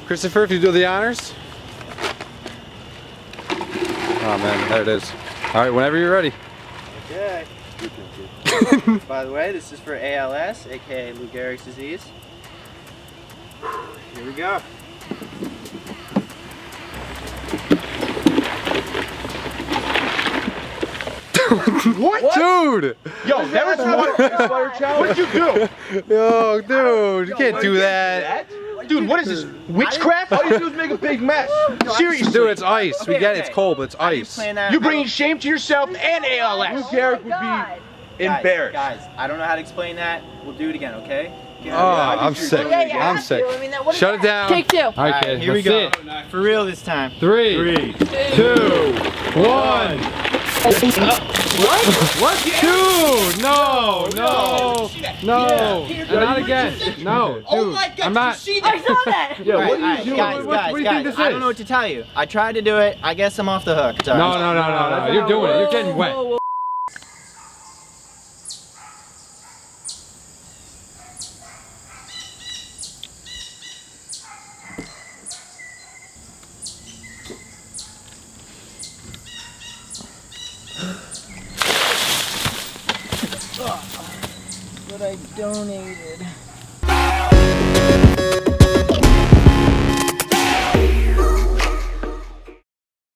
Christopher, if you do the honors. Oh man, there it is. All right, whenever you're ready. Okay. By the way, this is for ALS, aka Lou Gehrig's disease. Here we go. What? Dude! Yo, that was water challenge. What'd you do? Yo, dude, you can't do that. Dude, what is this? Witchcraft? All you do is make a big mess. Seriously. Dude, it's ice. We get it. It's cold, but it's ice. You're bringing shame to yourself and ALS. Lou Gehrig would be embarrassed. Guys, I don't know how to explain that. We'll do it again, okay? Oh, I'm sick. I'm sick. Shut it down. Take 2. All right, kid. Here we go. For real this time. 3, 2, 1. What? 2? No, no, no. Not again. No, dude. I'm not. I saw that. Yeah, what are you doing? Guys, What do you think this I don't is? know what to tell you. I tried to do it. I guess I'm off the hook. Sorry. No, no, no, no, no. You're doing it. You're getting wet. But I donated.